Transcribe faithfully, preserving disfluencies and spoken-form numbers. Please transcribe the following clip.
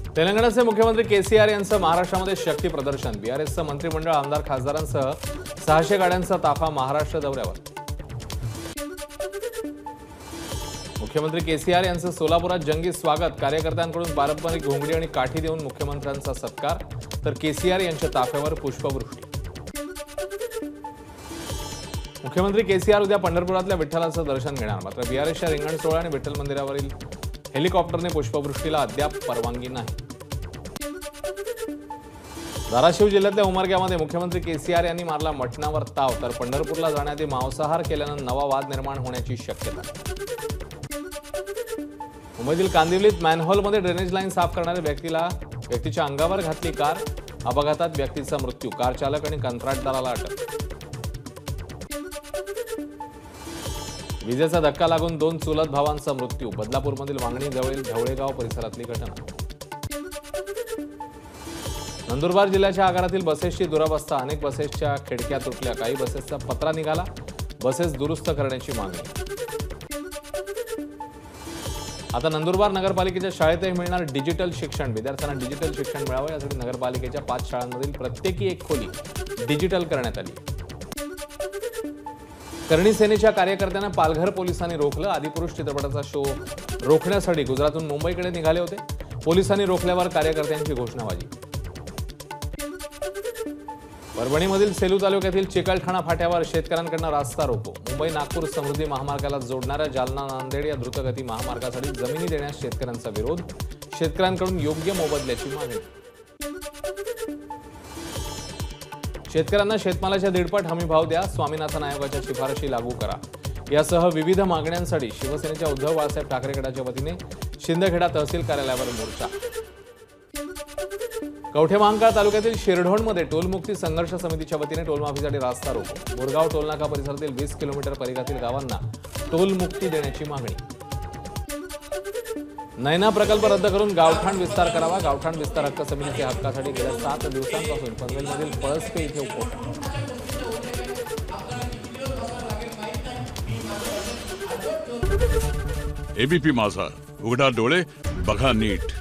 तेलंगणाचे मुख्यमंत्री केसीआर यांचं महाराष्ट्रामध्ये शक्ती प्रदर्शन। बीआरएसचं मंत्रिमंडळ आमदार खासदारांसह सहाशे गाड्यांचा ताफा महाराष्ट्र दौऱ्यावर। मुख्यमंत्री केसीआर यांचं सोलापुरात जंगी स्वागत। कार्यकर्त्यांकडून पारंपरिक घोंगडी आणि काठी देऊन मुख्यमंत्र्यांचा सत्कार, तर केसीआर यांच्या ताफ्यावर पुष्पवृष्टी। मुख्यमंत्री केसीआर उद्या पंढरपुरातल्या विठ्ठलाचं दर्शन घेणार, मात्र बीआरएसच्या रिंगण सोहळा आणि विठ्ठल मंदिरावरील हेलिकॉप्टरने पुष्पवृष्टीला अद्याप परवानगी नाही। धाराशिव जिल्ह्यातल्या उमरग्यामध्ये मुख्यमंत्री केसीआर यांनी मारला मटणावर ताव, तर पंढरपूरला जाण्याआधी मांसाहार केल्यानं नवा वाद निर्माण होण्याची शक्यता। मुंबईतील कांदिवलीत मॅनहोलमध्ये ड्रेनेज लाईन साफ करणाऱ्या व्यक्तीला व्यक्तीच्या अंगावर घातली कार, अपघातात व्यक्तीचा मृत्यू, कार चालक आणि कंत्राटदाराला अटक। विजेचा धक्का लागून दोन चुलत भावांचा मृत्यू, बदलापूरमधील वांगणी जवळील ढवळेगाव परिसरातली घटना। नंदुरबार जिल्ह्याच्या आगारातील बसेसची दुरावस्था, अनेक बसेसच्या खिडक्या तुटल्या, काही बसेसचा पत्रा निघाला, बसेस दुरुस्त करण्याची मागणी। आता नंदुरबार नगरपालिकेच्या शाळेतही मिळणार डिजिटल शिक्षण। विद्यार्थ्यांना डिजिटल शिक्षण मिळावं यासाठी नगरपालिकेच्या पाच शाळांमधील प्रत्येकी एक खोली डिजिटल करण्यात आली। करणी सेनेच्या कार्यकर्त्यांना पालघर पोलिसांनी रोखलं। आदिपुरुष चित्रपटाचा शो रोखण्यासाठी गुजरातहून मुंबईकडे निघाले होते, पोलिसांनी रोखल्यावर कार्यकर्त्यांची घोषणाबाजी। परभणीमधील सेलू तालुक्यातील चिकलठाणा फाट्यावर शेतकऱ्यांकडून रास्ता रोको। मुंबई नागपूर समृद्धी महामार्गाला जोडणाऱ्या जालना नांदेड या द्रुतगती महामार्गासाठी जमिनी देण्यास शेतकऱ्यांचा विरोध, शेतकऱ्यांकडून योग्य मोबदल्याची मागणी। शेतकऱ्यांना शेतमालाच्या दीडपट हमी भाव द्या, स्वामीनाथन आयोगाच्या शिफारशी लागू करा, यासह विविध मागण्यांसाठी शिवसेनेच्या उद्धव बाळासाहेब ठाकरे गटाच्या वतीने शिंदखेडा तहसील कार्यालयावर मोर्चा। कवठेमहांकाळ तालुक्यातील शिरढोणमध्ये टोलमुक्ती संघर्ष समितीच्या वतीने टोलमाफीसाठी रास्ता रोको। बोरगाव टोलनाका परिसरातील वीस किलोमीटर परिघातील गावांना टोलमुक्ती देण्याची मागणी। नैना प्रकल्प रद्द करून गावठाण विस्तार करावा, गावठाण विस्तार हक्क समितीच्या हक्कासाठी गेल्या सात दिवसांपासून पनवेलमधील पळसपे इथे उपोषण। एबीपी माझा, उघडा डोळे बघा नीट।